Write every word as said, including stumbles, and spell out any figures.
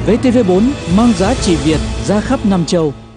vê tê vê bốn mang giá trị Việt ra khắp năm châu.